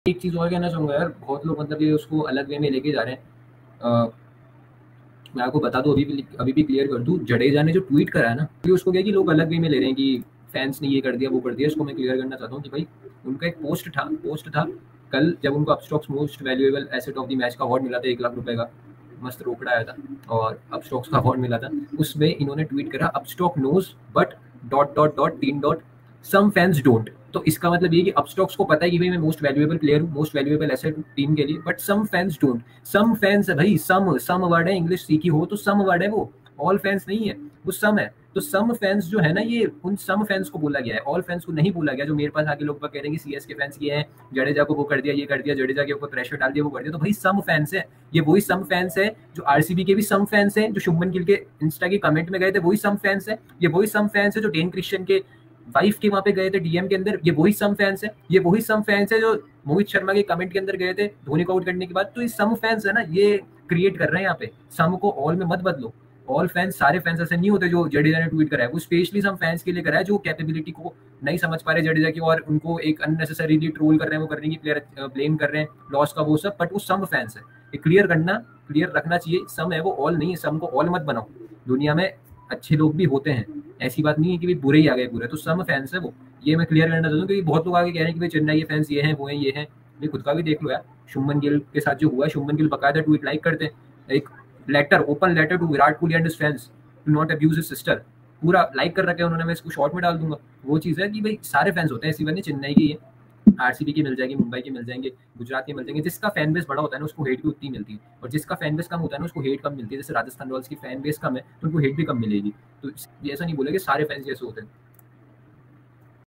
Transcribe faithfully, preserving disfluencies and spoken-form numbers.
एक चीज़ और कहना चाहूँगा यार, बहुत लोग मतलब ये उसको अलग वे में लेके जा रहे हैं। अ, मैं आपको बता दूँ, अभी भी अभी भी क्लियर कर दूँ, जडेजा ने जो ट्वीट करा है ना, कि उसको क्या कि लोग अलग वे में ले रहे हैं कि फैन्स ने ये कर दिया, वो कर दिया। इसको मैं क्लियर करना चाहता हूँ कि भाई उनका एक पोस्ट था पोस्ट था कल, जब उनको Upstox most valuable asset of the match का अवार्ड मिला था, एक लाख रुपए का मस्त रोकड़ा आया था और अपस्टॉक्स का अवार्ड मिला था। उसमें इन्होंने ट्वीट करा, Upstox knows but dot dot dot तीन डॉट सम फैंस डोंट। तो इसका मतलब ये कि अपस्टॉक्स को पता है कि भाई मैं मोस्ट वैल्यूएबल प्लेयर हूँ, मोस्ट वैल्यूएबल एसेट टीम के लिए, but some fans don't. Some fans है भाई, सम सम वर्ड है, इंग्लिश सीखी हो तो सम वर्ड है, वो ऑल फैंस नहीं है, वो सम है। तो सम फैंस जो है ना, ये उन सम फैंस को बोला गया है, ऑल फैंस को नहीं बोला गया। जो मेरे पास आके लोग कह रहे हैं कि सीएसके फैंस ये हैं, जडेजा को वो कर दिया, ये कर दिया, जडेजा के ऊपर प्रेशर डाल दिया, वो कर दिया, तो भाई सम फैंस है। ये वही सम फैंस है जो आरसीबी के भी सम फैंस हैं, जो शुभमन गिल के इंस्टा के कमेंट में गए थे, वही सम फैंस है। ये वही सम फैंस है जो डेन क्रिश्चियन के वाइफ के वहां पे गए थे डीएम के अंदर, ये वही सम फैंस है। ये वही सम फैंस है जो मोहित शर्मा के कमेंट के अंदर गए थे धोनी को आउट करने के बाद। तो ये सम फैंस है ना, ये क्रिएट कर रहे हैं यहाँ पे। सम को ऑल में मत बदलो। ऑल फैंस, सारे फैंस ऐसे नहीं होते जो जडेजा ने ट्वीट करा है, वो स्पेशली सम फैंस के लिए करा है जो कैपेबिलिटी को नहीं समझ पा रहे जडेजा की, और उनको एक अननेसेसरीली ट्रोल कर रहे हैं, वो कर रहे हैं कि प्लेयर ब्लेम कर रहे हैं लॉस का, वो सब। बट वो सम फैंस है, ये क्लियर करना क्लियर रखना चाहिए। सम है वो, ऑल नहीं है। सम को ऑल मत बनाओ। दुनिया में अच्छे लोग भी होते हैं, ऐसी बात नहीं है कि भाई बुरे ही आ गए पूरे। तो सम फैंस है वो, ये मैं क्लियर करना चाहता हूँ, क्योंकि बहुत लोग आगे कह रहे हैं कि भाई चेन्नई फैंस ये हैं, वो हैं, ये हैं। भाई खुद का भी देख लो यार, शुभमन गिल के साथ जो हुआ है, शुभमन गिल बकायदा ट्वीट लाइक करते हैं, एक letter, open letter to Virat Kohli and his fans to not abuse his sister, पूरा लाइक कर रखे हैं उन्होंने। मैं इसको शॉर्ट में डाल दूंगा। वो चीज़ है कि भाई सारे फैंस होते हैं, ऐसी बात नहीं चेन्नई की है, आरसीबी की मिल जाएगी, मुंबई की मिल जाएंगे, गुजरात की मिल जाएंगे। जिसका फैन बेस बड़ा होता है ना, उसको हेट भी उतनी मिलती है, और जिसका फैन बेस कम होता है ना, उसको हेट कम मिलती है। जैसे राजस्थान रॉयल्स की फैन बेस कम है तो उनको हेट भी कम मिलेगी। तो ये ऐसा नहीं बोले कि सारे फैंस जैसे होते हैं।